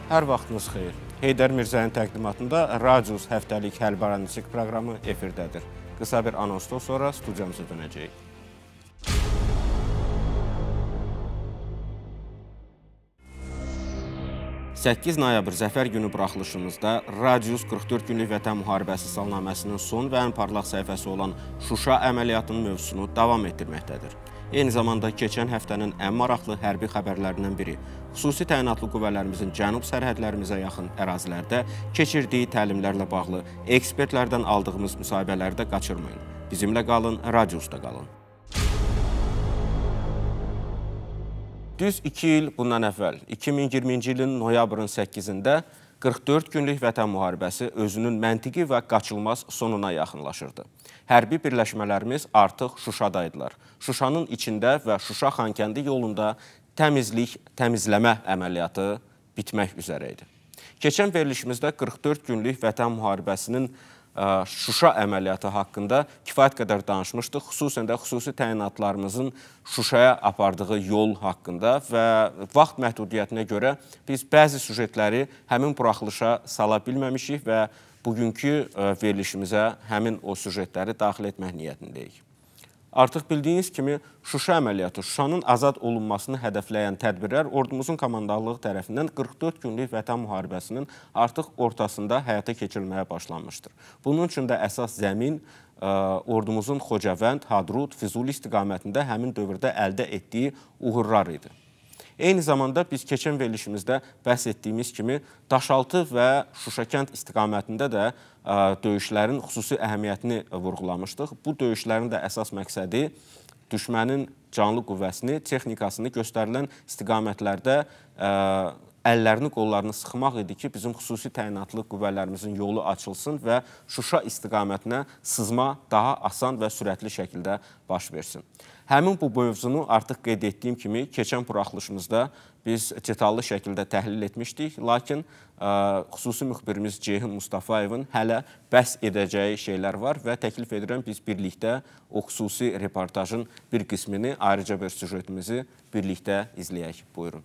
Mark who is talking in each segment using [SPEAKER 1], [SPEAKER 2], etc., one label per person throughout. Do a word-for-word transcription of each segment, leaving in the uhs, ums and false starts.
[SPEAKER 1] Hər vaxtınız xeyir. Heydər Mirzənin təqdimatında Radius həftəlik hərbi analitik proqramı efirdədir. Qısa bir anonsdan sonra studiyamıza dönəcəyik. səkkiz noyabr Zəfər günü buraxılışımızda Radius qırx dörd günlük vətən müharibəsi salnaməsinin son və ən parlaq səhifəsi olan Şuşa əməliyyatının mövzusunu davam etdirməkdədir. Eyni zamanda keçən həftənin ən maraqlı hərbi xəbərlərindən biri xüsusi təyinatlı qüvvələrimizin cənub sərhədlərimizə yaxın ərazilərdə keçirdiyi təlimlərlə bağlı ekspertlərdən aldığımız müsahibələri də qaçırmayın. Bizimlə qalın, Radiusda qalın. Düz iki il bundan əvvəl, iki min iyirminci ilin noyabrın səkkizində qırx dörd günlük vətən müharibəsi özünün məntiqi və qaçılmaz sonuna yaxınlaşırdı. Hərbi birləşmələrimiz artıq Şuşadaydılar. Şuşanın içində və Şuşa-Xankəndi yolunda təmizlik, təmizləmə əməliyyatı bitmək üzrə idi. Keçən verilişimizdə qırx dörd günlük vətən müharibəsinin Şuşa əməliyyatı haqqında kifayət qədər danışmışdıq. Xüsusən də xüsusi təyinatlarımızın Şuşaya apardığı yol haqqında və vaxt məhdudiyyətinə görə biz bəzi süjetləri həmin buraxılışa sala bilməmişik və bugünkü verilişimizə həmin o süjetləri daxil etmək niyyətindəyik. Artıq bildiyiniz kimi Şuşa əməliyyatı, Şuşanın azad olunmasını hədəfləyən tədbirlər ordumuzun komandanlığı tərəfindən qırx dörd günlük vətən müharibəsinin artıq ortasında həyata keçirilməyə başlanmışdır. Bunun üçün də əsas zəmin ordumuzun Xocavənd, Hadrut, Füzuli istiqamətində həmin dövrdə əldə etdiyi uğurlar idi. Eyni zamanda biz keçən verilişimizdə bəhs etdiyimiz kimi Daşaltı və Şuşakənd istiqamətində də döyüşlərin xüsusi əhəmiyyətini vurğulamışdıq. Bu döyüşlərin də əsas məqsədi düşmənin canlı qüvvəsini, texnikasını göstərilən istiqamətlərdə əllərini, qollarını sıxmaq idi ki, bizim xüsusi təyinatlı qüvvələrimizin yolu açılsın və Şuşa istiqamətinə sızma daha asan və sürətli şəkildə baş versin. Həmin bu mövzunu artıq qeyd etdiyim kimi keçən buraxılışımızda biz detallı şəkildə təhlil etmişdik. Lakin xüsusi müxbirimiz Ceyhun Mustafayevin hələ bəhs edəcəyi şeylər var və təklif edirəm biz birlikdə o xüsusi reportajın bir qismini, ayrıca bir süjetimizi birlikdə izləyək. Buyurun.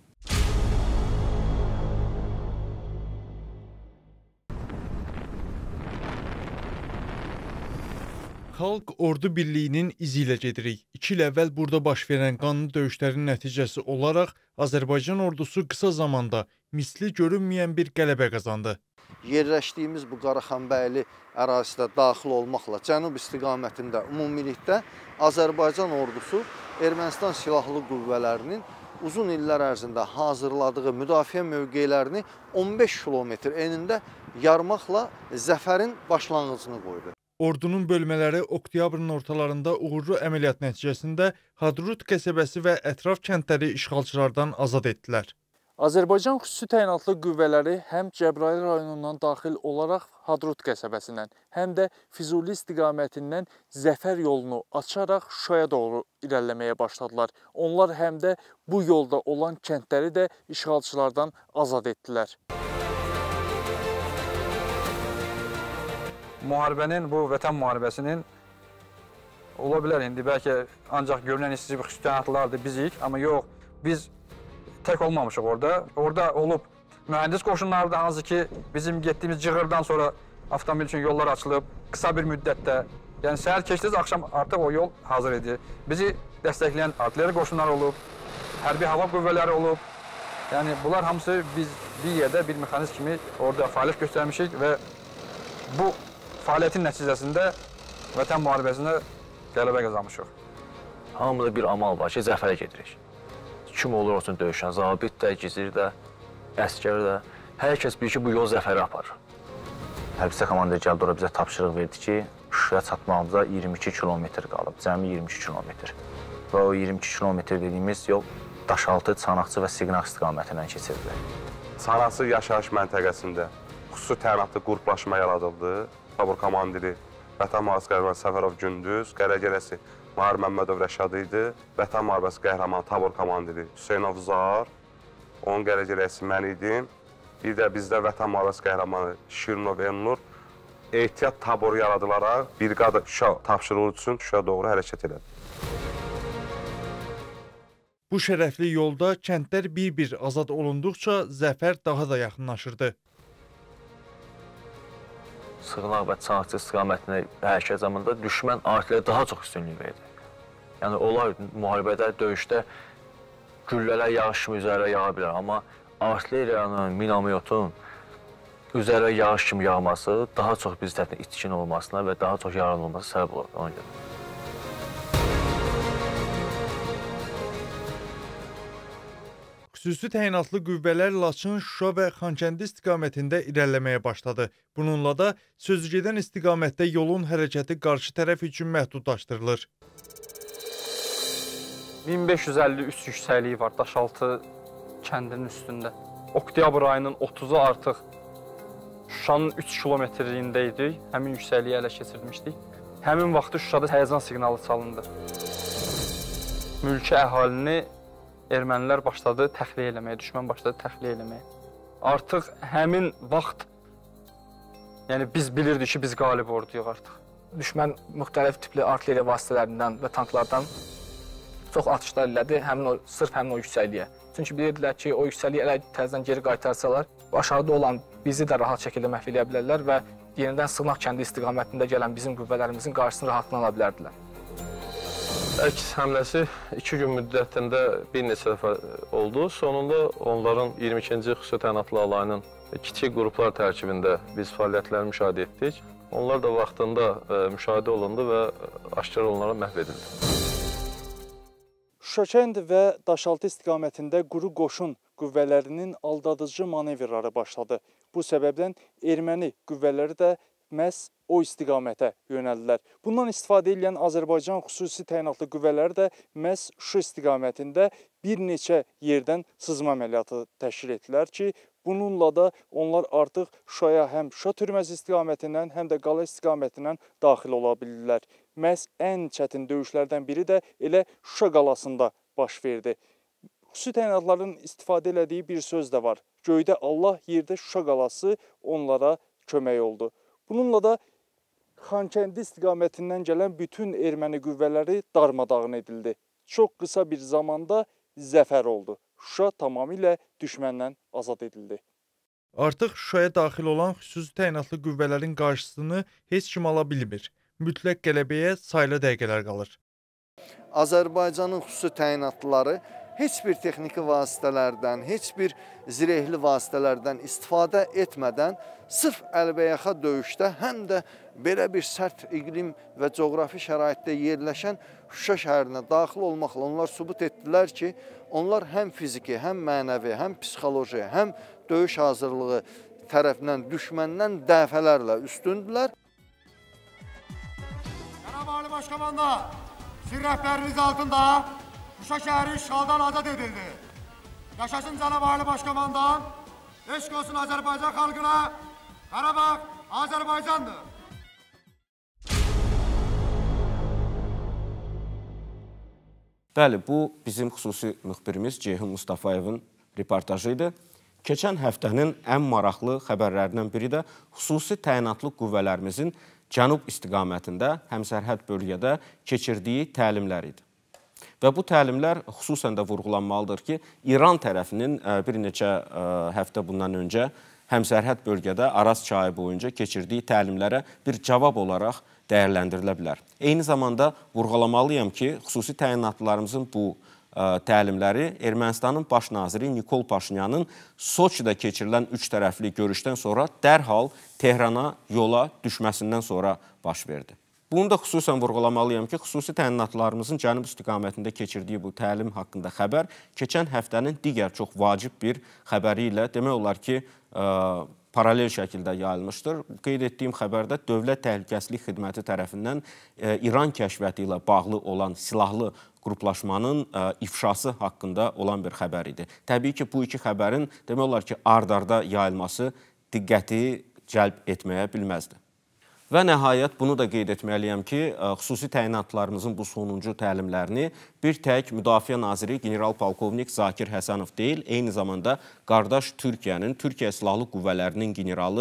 [SPEAKER 2] Xalq Ordu Birliyinin izi ilə gedirik. İki il əvvəl burada baş verən qanlı döyüşlərin nəticəsi olaraq Azərbaycan ordusu qısa zamanda misli görünməyən bir qələbə qazandı.
[SPEAKER 3] Yerləşdiyimiz bu Qaraxanbəyli ərazidə daxil olmaqla cənub istiqamətində ümumilikdə Azərbaycan ordusu Ermənistan silahlı qüvvələrinin uzun illər ərzində hazırladığı müdafiə mövqelərini on beş kilometr enində yarmaqla zəfərin başlanğıcını qoydu.
[SPEAKER 2] Ordunun bölmələri oktyabrın ortalarında uğurlu əməliyyat nəticəsində Hadrut qəsəbəsi və ətraf kəndləri işğalçılardan azad etdilər.
[SPEAKER 4] Azərbaycan xüsusi təyinatlı qüvvələri həm Cəbrayıl rayonundan daxil olaraq Hadrut qəsəbəsindən, həm də Füzuli istiqamətindən Zəfər yolunu açaraq Şuşaya doğru irəliləməyə başladılar. Onlar həm də bu yolda olan kəndləri də işğalçılardan azad etdilər.
[SPEAKER 5] Müharibənin, bu vətən müharibəsinin ola bilər indi bəlkə ancaq görünən işsiz xüsusi təyinatlılardır bizik, amma yox, biz tək olmamışıq orada. Orada olub mühəndis qoşunları da hansı ki bizim getdiyimiz cığırdan sonra avtomobil üçün yollar açılıb qısa bir müddətdə. Yəni səhər keçdiniz, axşam artıq o yol hazır idi. Bizi dəstəkləyən artilleriya qoşunları olub, hərbi hava qüvvələri olub. Yəni bunlar hamısı biz bir yerdə bir mexanizm kimi orada fəaliyyət göstərmişik və bu fəaliyyətin nəticəsində vətən müharibəsində qələbə qazanmışıq.
[SPEAKER 6] Hamıda bir amal var ki, zəfərə gedirik. Kim olur olsun döyüşən, zabit də, gizir də, əskər də. Hər kəs bilir ki, bu yol zəfərə aparır. Hərbiçi komandir gəldi oraya bizə tapşırıq verdi ki, Şuşaya çatmağımıza iyirmi iki kilometr qalıb, cəmi iyirmi iki kilometr. Və o iyirmi iki kilometr dediyimiz yol Daşaltı, Çanaqçı və Siqnaq istiqamətindən keçirdi.
[SPEAKER 7] Çanaqçı yaşayış məntəqəsində xüsusi təyinatlı qruplaşma yaradıldı. Tabur komandiri Vətən Müharibəsi qəhrəmanı Səfərov Gündüz, qərəgərəsi Mahir Məmmədov Rəşad idi. Vətən Müharibəsi qəhrəmanı Tabur komandiri Hüseynov Zar, onun qərəgərəsi mən idim. Bir də bizdə Vətən Müharibəsi qəhrəmanı Şirinov Elnur ehtiyat taboru yaradılaraq briqada Şuşa tapşırığı üçün Şuşaya doğru hərəkət elədi.
[SPEAKER 2] Bu şərəfli yolda kəndlər bir-bir azad olunduqca zəfər daha da yaxınlaşırdı.
[SPEAKER 6] Sığınaq və Çanaqçı istiqamətində hərəkət zamanında düşmən artilleriya daha çox üstünlük verdi. Yəni, onlar müharibədə, döyüşdə güllələr yağış kimi üzərə yağa bilər, amma artilleriyanın, minamoyotun üzərə yağış kimi yağması daha çox biz tərəfindən itkin olmasına və daha çox yaralı olmasına səbəb olur ona görə.
[SPEAKER 2] Xüsusi təyinatlı qüvvələr Laçın, Şuşa və Xankəndi istiqamətində irəliləməyə başladı. Bununla da sözügedən istiqamətdə yolun hərəkəti qarşı tərəf üçün məhdudlaşdırılır.
[SPEAKER 5] min beş yüz əlli üç yüksəkliyi var Daşaltı kəndinin üstündə. Oktyabr ayının otuzu artıq Şuşanın üç kilometrliyində idik. Həmin yüksəkliyi ələ keçirmişdik. Həmin vaxtı Şuşada həyəcan siqnalı çalındı. Mülki əhalini ermənilər başladı təxliyə eləməyə, düşmən başladı təxliyə eləməyə. Artıq həmin vaxt, yəni biz bilirdik ki, biz qalib orduyuq artıq.
[SPEAKER 8] Düşmən müxtəlif tipli artilleriya vasitələrindən və tanklardan çox atışlar elədi, həmin o, sırf həmin o yüksəkliyə. Çünki bilirdilər ki, o yüksəkliyə elə təzədən geri qaytarsalar, aşağıda olan bizi də rahat şəkildə məhv edə bilərlər və yenidən Sığnaq kəndi istiqamətində gələn bizim qüvvələrimizin qarşısını rahatlıqla ala bilərdilər.
[SPEAKER 9] Əks həmləsi iki gün müddətində bir neçə dəfə oldu. Sonunda onların iyirmi ikinci xüsusi təyinatlı alayının kiçik qruplar tərkibində biz fəaliyyətləri müşahidə etdik. Onlar da vaxtında e, müşahidə olundu və aşkar olunaraq məhv edildi.
[SPEAKER 4] Şuşakənd və Daşaltı istiqamətində quru qoşun qüvvələrinin aldadıcı manevrları başladı. Bu səbəbdən erməni qüvvələri də məhz o istiqamətə yönəldilər. Bundan istifadə edən Azərbaycan xüsusi təyinatlı qüvvələri də məhz Şuşa istiqamətində bir neçə yerdən sızma əməliyyatı təşkil etdilər ki, bununla da onlar artıq Şuşaya həm Şuşa türməsi istiqamətindən, həm də qala istiqamətindən daxil ola bilirlər. Məhz ən çətin döyüşlərdən biri də elə Şuşa qalasında baş verdi. Xüsusi təyinatların istifadə elədiyi bir söz də var. Göydə Allah, yerdə Şuşa qalası onlara kömək oldu. Bununla da Xankəndi istiqamətindən gələn bütün erməni qüvvələri darmadağın edildi. Çox qısa bir zamanda zəfər oldu. Şuşa tamamilə düşməndən azad edildi.
[SPEAKER 2] Artıq Şuşaya daxil olan xüsusi təyinatlı qüvvələrin qarşısını heç kim ala bilmir. Mütləq qələbəyə sayılı dəqiqələr qalır.
[SPEAKER 3] Azərbaycanın xüsusi təyinatlıları heç bir texniki vasitələrdən, heç bir zirehli vasitələrdən istifadə etmədən sırf əlbəyaxa döyüşdə həm də belə bir sərt iqlim və coğrafi şəraitdə yerləşən Şuşa şəhərinə daxil olmaqla onlar sübut etdilər ki, onlar həm fiziki, həm mənəvi, həm psixoloji, həm döyüş hazırlığı tərəfindən düşməndən dəfələrlə üstündülər.
[SPEAKER 10] Cənab Ali Başkomanda, sizin rəhbəriniz altında Şuşa şəhəri işğaldan azad edildi. Yaşasın Cənab Ali Başkomandan, eşq olsun Azərbaycan xalqına, Qarabağ Azərbaycandır.
[SPEAKER 1] Bəli, bu bizim xüsusi müxbirimiz Ceyhun Mustafayevin reportajı idi. Keçən həftənin ən maraqlı xəbərlərindən biri də xüsusi təyinatlı qüvvələrimizin cənub istiqamətində, həmsərhəd bölgədə keçirdiyi təlimlər idi. Və bu təlimlər xüsusən də vurğulanmalıdır ki, İran tərəfinin bir neçə həftə bundan öncə həmsərhəd bölgədə Araz çayı boyunca keçirdiyi təlimlərə bir cavab olaraq dəyərləndirilə bilər. Eyni zamanda vurğulamalıyam ki, xüsusi təyinatlılarımızın bu təlimləri Ermənistanın baş naziri Nikol Paşinyanın Soçidə keçirilən üç tərəfli görüşdən sonra dərhal Tehrana yola düşməsindən sonra baş verdi. Bunu da xüsusən vurğulamalıyam ki, xüsusi təyinatlılarımızın cənub istiqamətində keçirdiyi bu təlim haqqında xəbər keçən həftənin digər çox vacib bir xəbəri ilə demək olar ki, paralel şəkildə yayılmışdır. Qeyd etdiyim xəbərdə Dövlət Təhlükəsizlik Xidməti tərəfindən İran kəşfiyyatı ilə bağlı olan silahlı qruplaşmanın ifşası haqqında olan bir xəbər idi. Təbii ki, bu iki xəbərin demək olar ki, ard-arda yayılması diqqəti cəlb etməyə bilməzdi. Və nəhayət bunu da qeyd etməliyəm ki, xüsusi təyinatlarımızın bu sonuncu təlimlərini bir tək Müdafiə Naziri general-polkovnik Zakir Həsənov deyil, eyni zamanda qardaş Türkiyənin, Türkiyə Silahlı Qüvvələrinin generalı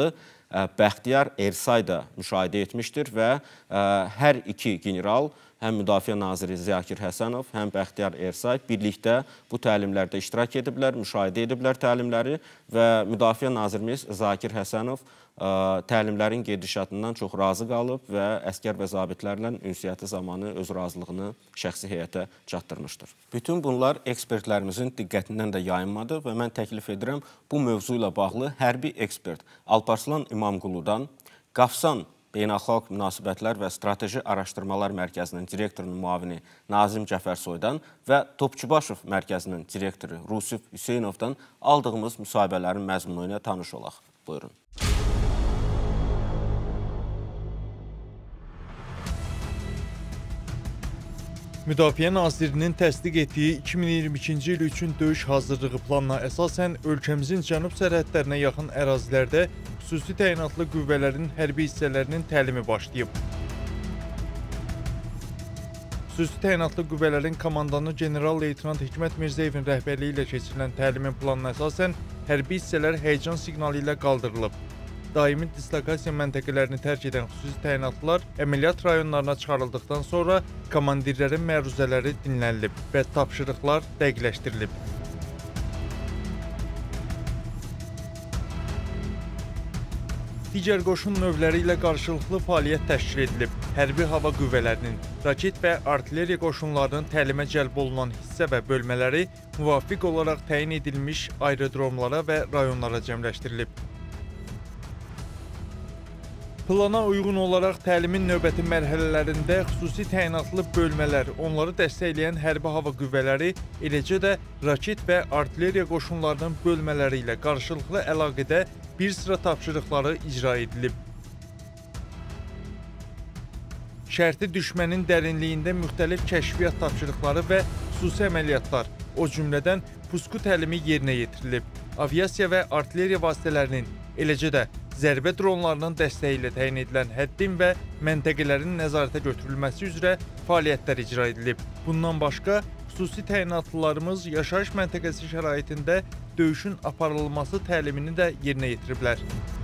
[SPEAKER 1] Bəxtiyar Ersay da müşahidə etmişdir və hər iki general, həm Müdafiə Naziri Zakir Həsənov, həm Bəxtiyar Ersay birlikdə bu təlimlərdə iştirak ediblər, müşahidə ediblər təlimləri və Müdafiə Nazirimiz Zakir Həsənov təlimlərin gedişatından çox razı qalıb və əskər və zabitlərlə ünsiyyəti zamanı öz razılığını şəxsi heyətə çatdırmışdır. Bütün bunlar ekspertlərimizin diqqətindən də yayınmadı və mən təklif edirəm bu mövzu ilə bağlı hərbi ekspert Alparslan İmamquludan, Qafsan Beynəlxalq Münasibətlər və Strateji Araşdırmalar Mərkəzinin direktorunun müavini Nazim Cəfərsoydan və Topçubaşov Mərkəzinin direktoru Rusif Hüseynovdan aldığımız müsahibələrin məzmunu ilə tanış olaq. Buyurun.
[SPEAKER 2] Müdafiə Nazirinin təsdiq etdiyi iki min iyirmi ikinci il üçün döyüş hazırlığı planına əsasən ölkəmizin cənub sərhədlərinə yaxın ərazilərdə xüsusi təyinatlı qüvvələrin hərbi hissələrinin təlimi başlayıb. Xüsusi təyinatlı qüvvələrin komandanı general-leytenant Hikmət Mirzəyevin rəhbərliyi ilə keçirilən təlimin planına əsasən hərbi hissələr həyəcan siqnalı ilə qaldırılıb. Daimi dislokasiya məntəqələrini tərk edən xüsusi təyinatlılar əməliyyat rayonlarına çıxarıldıqdan sonra komandirlərin məruzələri dinlənilib və tapşırıqlar dəqiqləşdirilib. Digər qoşun növləri ilə qarşılıqlı fəaliyyət təşkil edilib. Hərbi hava qüvvələrinin, raket və artilleriya qoşunlarının təlimə cəlb olunan hissə və bölmələri müvafiq olaraq təyin edilmiş aerodromlara və rayonlara cəmləşdirilib. Plana uyğun olaraq təlimin növbəti mərhələlərində xüsusi təyinatlı bölmələr, onları dəstəkləyən hərbi hava qüvvələri, eləcə də raket və artilleriya qoşunlarının bölmələri ilə qarşılıqlı əlaqədə bir sıra tapşırıqları icra edilib. Şərti düşmənin dərinliyində müxtəlif kəşfiyyat tapşırıqları və xüsusi əməliyyatlar, o cümlədən pusku təlimi yerinə yetirilib. Aviasiya və artilleriya vasitələrinin, eləcə də zərbə dronlarının dəstəyi ilə təyin edilən həddin və məntəqələrin nəzarətə götürülməsi üzrə fəaliyyətlər icra edilib. Bundan başqa, xüsusi təyinatlılarımız yaşayış məntəqəsi şəraitində döyüşün aparılması təlimini də yerinə yetiriblər.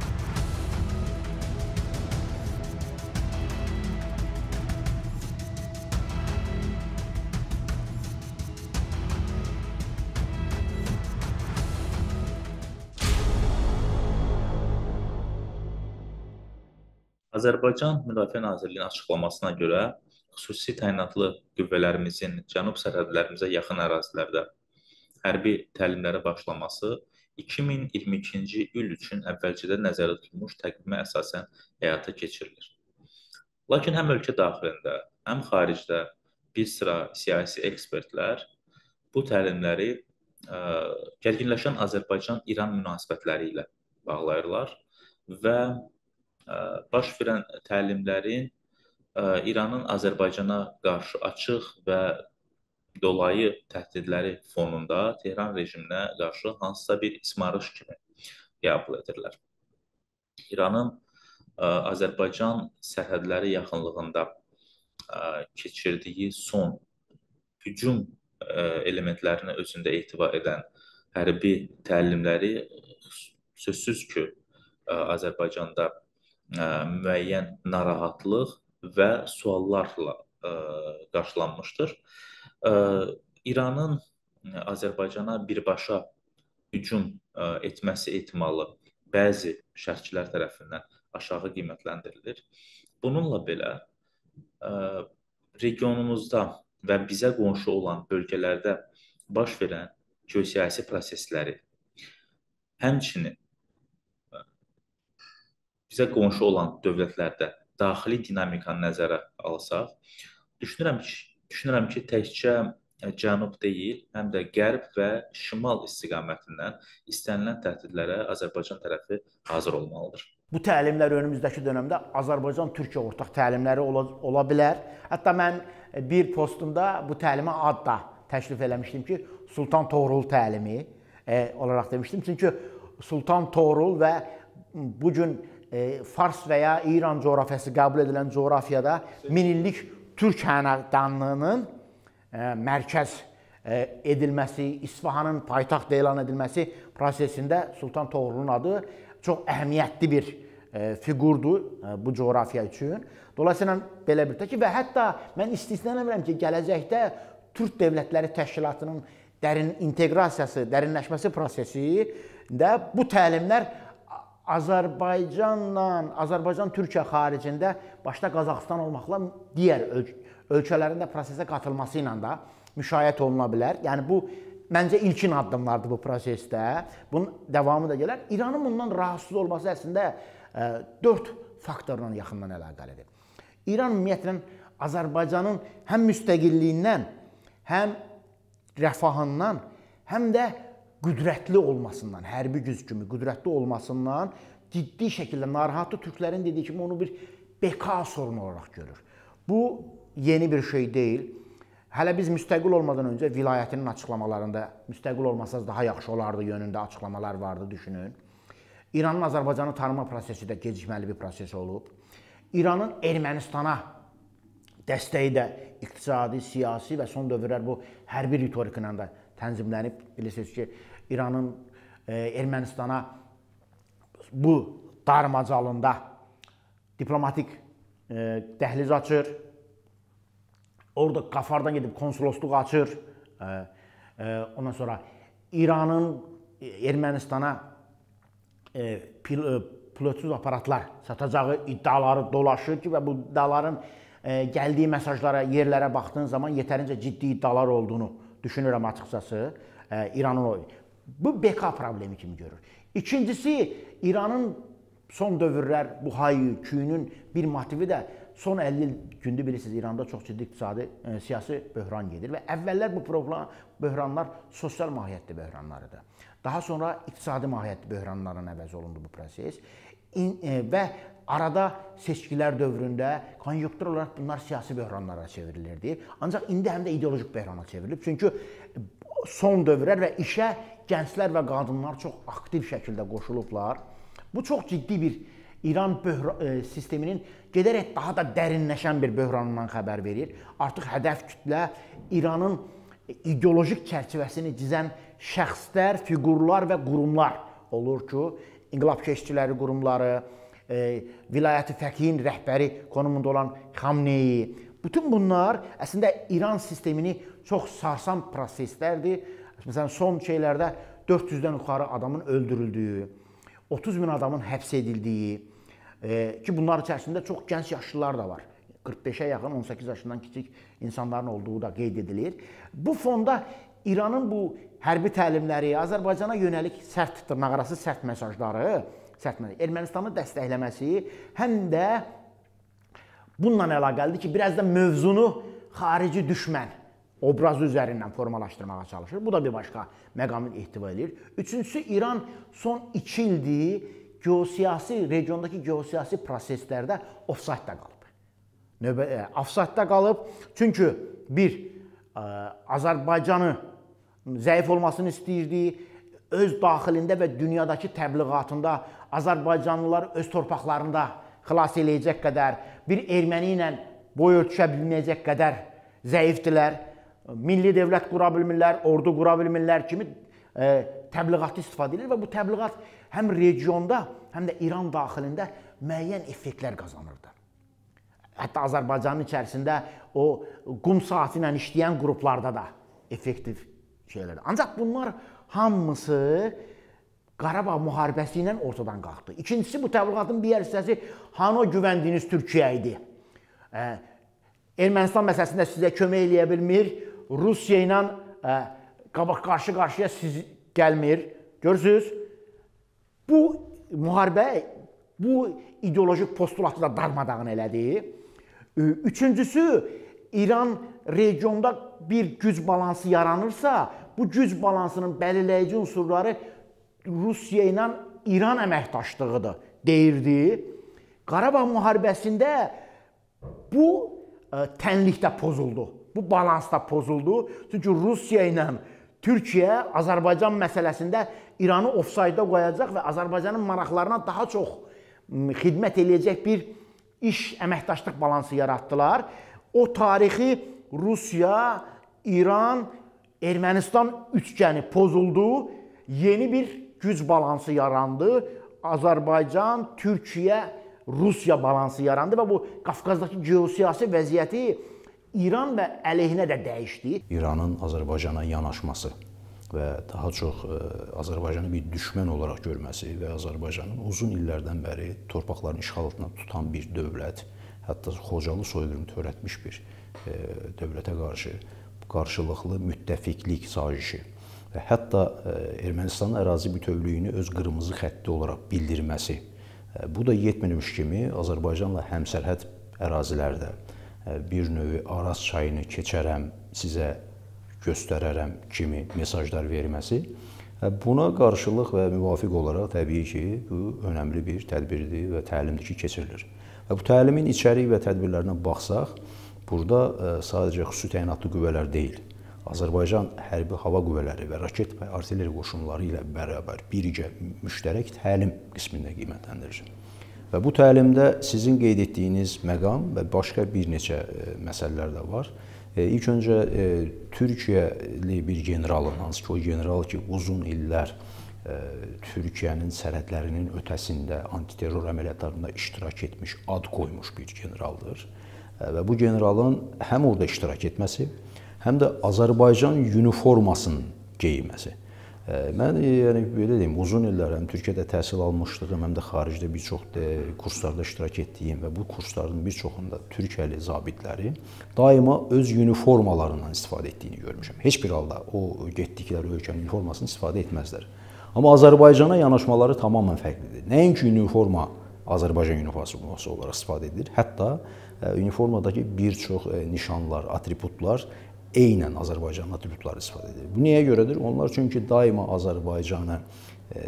[SPEAKER 11] Azərbaycan Müdafiə Nazirliyinin açıqlamasına görə xüsusi təyinatlı qüvvələrimizin cənub sərhədlərimizə yaxın ərazilərdə hərbi təlimlərə başlaması iki min iyirmi ikinci il üçün əvvəlcədə nəzərdə tutulmuş təqvimə əsasən həyata keçirilir. Lakin həm ölkə daxilində, həm xaricdə bir sıra siyasi ekspertlər bu təlimləri gərginləşən Azərbaycan-İran münasibətləri ilə bağlayırlar və baş verən təlimlərin İranın Azərbaycana qarşı açıq və dolayı təhdidləri fonunda Tehran rejiminə qarşı hansısa bir ismarış kimi qəbul edirlər. İranın Azərbaycan sərhədləri yaxınlığında keçirdiyi son hücum elementlərini özündə ehtiva edən hərbi təlimləri sözsüz ki, Azərbaycanda müəyyən narahatlıq və suallarla qarşılanmışdır. İranın Azərbaycana birbaşa hücum etməsi ehtimalı bəzi şərhçilər tərəfindən aşağı qiymətləndirilir. Bununla belə regionumuzda və bizə qonşu olan bölgələrdə baş verən geosiyasi prosesləri, həmçinin bizə qonşu olan dövlətlərdə daxili dinamikanı nəzərə alsaq, düşünürəm ki, düşünürəm ki, təkcə cənub deyil, həm də qərb və şimal istiqamətindən istənilən təhdidlərə Azərbaycan tərəfi hazır olmalıdır.
[SPEAKER 12] Bu təlimlər önümüzdəki dönəmdə Azərbaycan-Türkiyə ortaq təlimləri ola, ola bilər. Hətta mən bir postumda bu təlimə ad da təklif eləmişdim ki, Sultan Toğrul təlimi e, olaraq demişdim. Çünki Sultan Toğrul və bugün E, Fars və ya İran coğrafiyası qəbul edilən coğrafiyada min illik Türk hənedanlığının e, mərkəz e, edilməsi, İsfahanın paytaxt elan edilməsi prosesində Sultan Toğrulun adı çox əhəmiyyətli bir fiqurdur bu coğrafiya üçün. Dolayısıyla belə bir təki və hətta mən istisnələnmirəm ki, gələcəkdə Türk Dövlətləri Təşkilatının dərin inteqrasiyası, dərinləşməsi prosesi də bu təlimlər Azərbaycanla, Azərbaycan-Türkiyə xaricində başda Qazaxıstan olmaqla digər öl ölkələrin də prosesə qatılması ilə də müşahidə oluna bilər. Yəni bu məncə ilkin addımlardır bu prosesdə. Bunun davamı da gələr. İranın bundan rahatsız olması əslində dörd faktorla yaxından əlaqəlidir. İran ümumiyyətlə Azərbaycanın həm müstəqilliyindən, həm rəfahından, həm də qüdrətli olmasından, hərbi güc kimi qüdrətli olmasından ciddi şəkildə narahatlı türklərin dediyi kimi onu bir beka sorunu olaraq görür. Bu yeni bir şey deyil. Hələ biz müstəqil olmadan öncə vilayətinin açıqlamalarında müstəqil olmasaz daha yaxşı olardı yönündə açıqlamalar vardı, düşünün. İranın Azərbaycanı tanıma prosesi də gecikməli bir proses olub. İranın Ermənistana dəstəyi də iqtisadi, siyasi və son dövrlər bu hərbi ritorika ilə də tənzimlənib. Bilirsiniz ki, İranın Ermənistana bu darmacalında diplomatik dəhliz açır. Orada Qafardan gedib konsolosluq açır. Ondan sonra İranın Ermənistana pilotsuz aparatlar satacağı iddiaları dolaşır ki və bu iddiaların gəldiyi mesajlara, yerlərə baxdığın zaman yetərincə ciddi iddialar olduğunu düşünürəm açıqcası. İranın o. Bu beka problemi kimi görür. İkincisi, İranın son dövrlər bu hayı, küyünün bir motivi də son əlli gündür bilirsiniz, İranda çox ciddi iqtisadi, e, siyasi böhran gedir və əvvəllər bu problem, böhranlar sosial mahiyyətli böhranlarıdır. Daha sonra iqtisadi mahiyyətli böhranların əvəz olundu bu proses İn, e, və arada seçkilər dövründə konjunktur olaraq bunlar siyasi böhranlara çevrilirdi. Ancaq indi həm də ideolojik böhrana çevrilib. Çünki son dövrlər və işə gənclər və qadınlar çox aktiv şəkildə qoşulublar. Bu çox ciddi bir İran böhra, sisteminin gedərək daha da dərinləşən bir böhranından xəbər verir. Artıq hədəf kütlə İranın ideolojik çərçivəsini cizən şəxslər, fiqurlar və qurumlar olur ki, İnqilab keşikçiləri qurumları, e, vilayəti fəqihin rəhbəri konumunda olan Xamneyi. Bütün bunlar əslində İran sistemini çox sarsan proseslərdir. Məsələn, son şeylərdə dörd yüzdən yuxarı adamın öldürüldüyü, otuz min adamın həbs edildiyi, e, ki bunlar içərisində çox gənc yaşlılar da var. qırx beşə yaxın, on səkkiz yaşından kiçik insanların olduğu da qeyd edilir. Bu fonda İranın bu hərbi təlimləri, Azərbaycana yönəlik sərt, dırnaqarası sərt mesajları, sərt mesaj, Ermənistanı dəstəkləməsi həm də bununla əlaqəlidir ki, biraz da mövzunu xarici düşmən obrazı üzərindən formalaşdırmağa çalışır. Bu da bir başqa məqamı ehtiva edir. Üçüncüsü, İran son iki ildir geosiyasi, regiondakı geosiyasi proseslərdə ofsaytda qalıb. Növbə, e, ofsaytda qalıb, çünki bir, e, Azərbaycanı zəif olmasını istəyirdi, öz daxilində və dünyadakı təbliğatında Azərbaycanlılar öz torpaqlarında xilas eləyəcək qədər, bir erməni ilə boy ölçüşə bilməyəcək qədər zəifdilər, milli dövlət qura bilmirlər, ordu qura bilmirlər kimi e, təbliğatı istifadə edir və bu təbliğat həm regionda, həm də İran daxilində müəyyən effektlər qazanırdı. Hətta Azərbaycanın içərisində o qum saatı ilə işləyən qruplarda da effektiv şeylərdir. Ancaq bunlar hamısı Qarabağ müharibəsi ilə ortadan qalxdı. İkincisi, bu təbliğatın bir hissəsi hanı o güvəndiyiniz Türkiyə idi. E, Ermənistan məsələsində sizə kömək eləyə bilmir, Rusiya ilə qabaq qarşı-qarşıya siz gəlmir. Görürsünüz, bu müharibə, bu ideolojik postulatı da darmadağın elədi. Üçüncüsü, İran regionda bir güc balansı yaranırsa, bu güc balansının belirləyici unsurları Rusiya ilə İran əməkdaşlığıdır, deyirdi. Qarabağ müharibəsində bu tənlikdə pozuldu, bu balansda pozuldu. Çünki Rusiya ilə Türkiyə Azərbaycan məsələsində İranı ofsayda qoyacaq və Azərbaycanın maraqlarına daha çox xidmət eləyəcək bir iş, əməkdaşlıq balansı yaratdılar. O tarixi Rusiya, İran, Ermənistan üçgəni pozuldu, yeni bir güc balansı yarandı. Azərbaycan, Türkiyə, Rusiya balansı yarandı və bu Qafqazdakı geosiyasi vəziyyəti İran və əleyhinə də dəyişdi.
[SPEAKER 13] İranın Azərbaycana yanaşması və daha çox Azərbaycanı bir düşmən olaraq görməsi və Azərbaycanın uzun illərdən bəri torpaqların işğal altında tutan bir dövlət, hətta Xocalı soyqırımı törətmiş bir dövlətə qarşı qarşılıqlı müttəfiqlik sazişi və hətta Ermənistanın ərazi bütövlüyünü öz qırmızı xətti olaraq bildirməsi. Bu da yetməmiş kimi Azərbaycanla həmsərhəd ərazilərdə bir növ Araz çayını keçərəm, sizə göstərərəm kimi mesajlar verməsi. Buna qarşılıq və müvafiq olaraq təbii ki, bu önəmli bir tədbirdir və təlimdir ki, keçirilir. Və bu təlimin içərik və tədbirlərinə baxsaq, burada sadəcə xüsusi təyinatlı qüvvələr deyil, Azərbaycan hərbi hava qüvvələri və raket və artilleriya qoşunları ilə bərabər birgə müştərək təlim qismində qiymətləndirilir. Və bu təlimdə sizin qeyd etdiyiniz məqam və başqa bir neçə məsələlər də var. İlk öncə Türkiyəli bir generalın, hansı ki o general ki uzun illər Türkiyənin sərhədlərinin ötəsində antiterror əməliyyatlarında iştirak etmiş, ad qoymuş bir generaldır. Və bu generalın həm orada iştirak etməsi, həm də Azərbaycan uniformasının geyinməsi. Mən yəni belə deyim, uzun illər həm Türkiyədə təhsil almışdığım, həm də xaricdə bir çox kurslarda iştirak etdiyim və bu kursların bir çoxunda Türkiyəli zabitləri daima öz uniformalarından istifadə etdiyini görmüşəm. Heç bir halda o getdikləri ölkənin uniformasını istifadə etməzlər. Amma Azərbaycana yanaşmaları tamamilə fərqlidir. Nəinki uniforma Azərbaycan uniforması olaraq istifadə edilir, hətta uniformadakı bir çox nişanlar, atributlar eynən Azərbaycanın atributları istifadə edilir. Bu nəyə görədir? Onlar çünki daima Azərbaycanı e,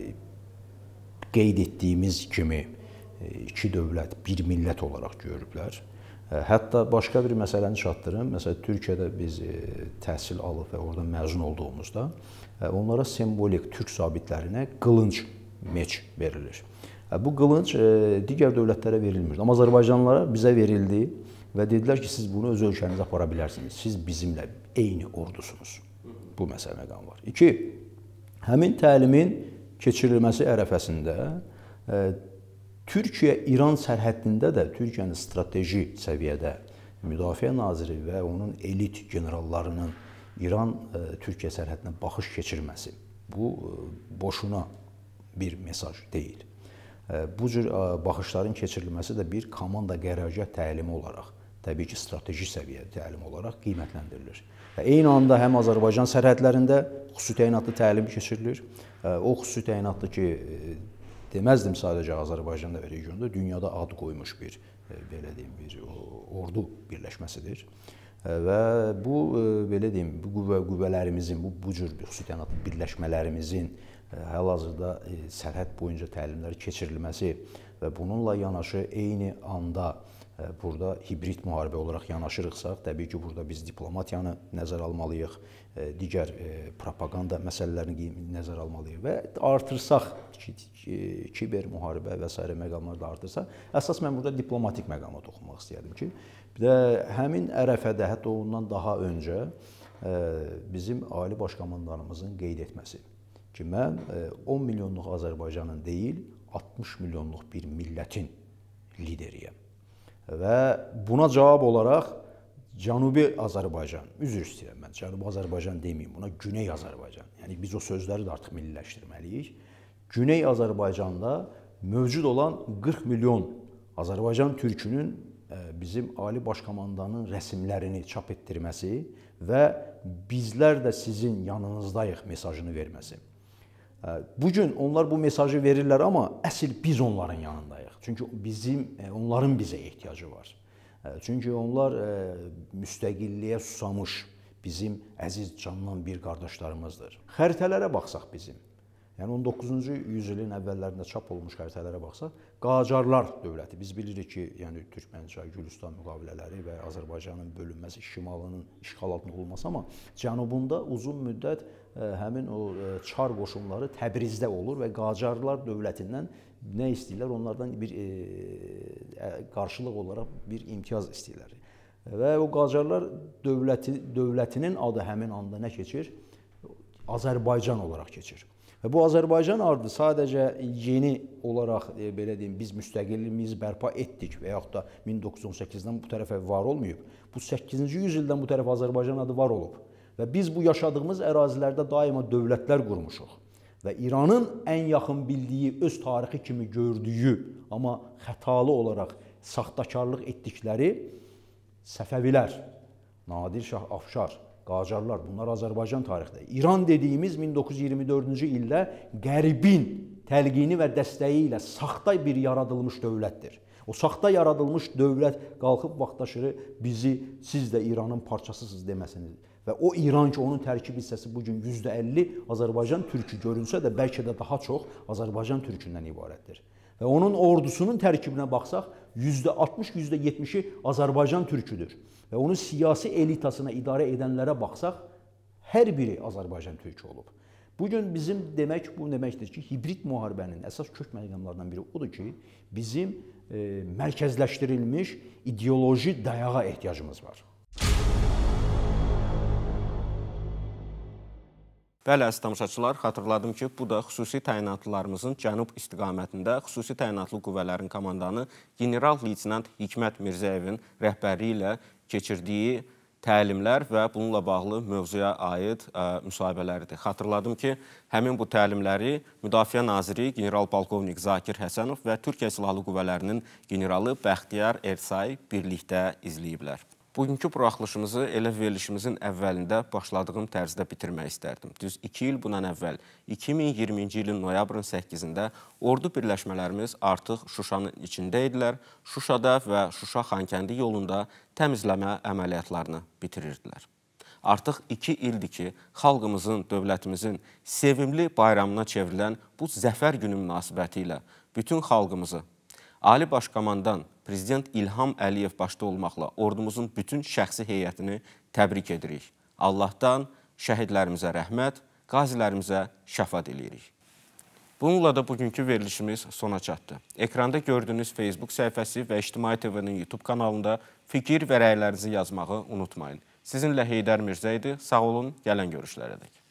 [SPEAKER 13] qeyd etdiyimiz kimi e, iki dövlət, bir millət olaraq görüblər. E, hətta başqa bir məsələni çatdırım. Məsələn, Türkiyədə biz e, təhsil alıb və orada məzun olduğumuzda e, onlara simvolik türk zabitlərinə qılınc, meç verilir. E, bu qılınc e, digər dövlətlərə verilmir. Amma Azərbaycanlılara bizə verildi. Və dedilər ki, siz bunu öz ölkənizə apara bilərsiniz. Siz bizimlə eyni ordusunuz. Bu məsələ məqam var. İki, həmin təlimin keçirilməsi ərəfəsində e, Türkiyə-İran sərhəddində də Türkiyənin strateji səviyyədə Müdafiə naziri və onun elit generallarının İran-Türkiyə sərhəddinə baxış keçirməsi. Bu, e, boşuna bir mesaj deyil. E, bu cür e, baxışların keçirilməsi də bir komanda qərargah təlimi olaraq, təbii ki, strateji səviyyədə təlim olaraq qiymətləndirilir. Eyni anda həm Azərbaycan sərhədlərində xüsusi təyinatlı təlim keçirilir. O xüsusi təyinatlı ki, deməzdim sadəcə Azərbaycanda və regionda, dünyada ad qoymuş bir, belə deyim, bir ordu birləşməsidir. Və bu, belə deyim, bu qüvvə, qüvvələrimizin, bu, bu cür xüsusi təyinatlı birləşmələrimizin hal-hazırda sərhəd boyunca təlimləri keçirilməsi və bununla yanaşı eyni anda burada hibrid müharibə olaraq yanaşırıqsa, təbii ki, burada biz diplomatiyanı nəzərə almalıyıq, digər propaganda məsələlərini nəzərə almalıyıq və artırsaq, kiber müharibə və s. məqamları da artırsa, əsas mən burada diplomatik məqama toxunmaq istəyərdim ki, bir də həmin ərəfədə, hətta ondan daha öncə bizim Ali Baş Komandanımızın qeyd etməsi ki, mən on milyonluq Azərbaycanın deyil, altmış milyonluq bir millətin lideriyəm. Və buna cavab olaraq Cənubi Azərbaycan, üzr istəyirəm mən, Cənubi Azərbaycan deməyim, buna Güney Azərbaycan, yəni biz o sözləri də artıq milliləşdirməliyik. Güney Azərbaycanda mövcud olan qırx milyon Azərbaycan türkünün bizim Ali Baş Komandanın rəsmlərini çap etdirməsi və bizlər də sizin yanınızdayıq mesajını verməsi. Bugün onlar bu mesajı verirlər, amma əsl biz onların yanındayıq. Çünki bizim, onların bizə ehtiyacı var. Çünki onlar müstəqilliyə susamış bizim əziz candan bir qardaşlarımızdır. Xəritələrə baxsaq bizim, yəni on doqquzuncu yüzilin əvvəllərində çap olmuş xəritələrə baxsaq, Qacarlar dövləti, biz bilirik ki, yəni Türkmənçay, Gülüstan müqavilələri və Azərbaycanın bölünməsi, şimalının işğal altında olması, amma cənubunda uzun müddət həmin o Çar qoşunları Təbrizdə olur və Qacarlar dövlətindən nə istəyirlər? Onlardan bir qarşılıq olaraq bir imtiyaz istəyirlər. Və o Qacarlar dövləti, dövlətinin adı həmin anda nə keçir? Azərbaycan olaraq keçir. Və bu Azərbaycan ardı sadəcə yeni olaraq, e, belə deyim, biz müstəqilliyimizi bərpa etdik və yaxud da min doqquz yüz on səkkizdən bu tərəfə var olmayıb. Bu səkkizinci yüzildən bu tərəfə Azərbaycan adı var olub. Və biz bu yaşadığımız ərazilərdə daima dövlətlər qurmuşuq. Və İranın ən yaxın bildiyi, öz tarixi kimi gördüyü, amma xətalı olaraq saxtakarlıq etdikləri Səfəvilər, Nadir Şah Afşar, Qacarlar, bunlar Azərbaycan tarixində. İran dediyimiz min doqquz yüz iyirmi dördüncü ildə Qərbin təlqini və dəstəyi ilə saxta bir yaradılmış dövlətdir. O saxta yaradılmış dövlət qalxıb vaxtaşırı bizi, siz də İranın parçasısınız deməsiniz. Və o İran ki, onun tərkib hissəsi bugün yüzdə əlli Azərbaycan türkü görünsə də, bəlkə də daha çox Azərbaycan türkündən ibarətdir. Və onun ordusunun tərkibinə baxsaq, yüzdə altmış, yüzdə yetmişi Azərbaycan türküdür. Və onun siyasi elitasına idarə edənlərə baxsaq, hər biri Azərbaycan türkü olub. Bugün bizim demək, bu deməkdir ki, hibrid müharibənin əsas kök məqamlarından biri odur ki, bizim e, mərkəzləşdirilmiş ideoloji dayağa ehtiyacımız var.
[SPEAKER 1] Bəli, əziz tamaşaçılar, xatırladım ki, bu da xüsusi təyinatlılarımızın cənub istiqamətində xüsusi təyinatlı qüvvələrin komandanı general-leytenant Hikmət Mirzəyevin rəhbərliyi ilə keçirdiyi təlimlər və bununla bağlı mövzuya aid ə, müsahibələridir. Xatırladım ki, həmin bu təlimləri Müdafiə Naziri general-polkovnik Zakir Həsənov və Türkiyə Silahlı Qüvvələrinin generalı Bəxtiyar Ersay birlikdə izləyiblər. Bugünkü buraxılışımızı elə verilişimizin əvvəlində başladığım tərzdə bitirmək istərdim. Düz iki il bundan əvvəl, iki min iyirminci ilin noyabrın səkkizində ordu birləşmələrimiz artıq Şuşanın içində idilər. Şuşada və Şuşa-Xankəndi yolunda təmizləmə əməliyyatlarını bitirirdilər. Artıq iki ildir ki, xalqımızın, dövlətimizin sevimli bayramına çevrilən bu zəfər günü münasibəti ilə bütün xalqımızı, Ali Başkomandan Prezident İlham Əliyev başda olmaqla ordumuzun bütün şəxsi heyətini təbrik edirik. Allahdan şəhidlərimizə rəhmət, qazilərimizə şəfa diləyirik. Bununla da bugünkü verilişimiz sona çatdı. Ekranda gördüyünüz Facebook səhifəsi və İctimai T V-nin YouTube kanalında fikir və rəylərinizi yazmağı unutmayın. Sizinlə Heydər Mirzə idi. Sağ olun, gələn görüşlərə dək.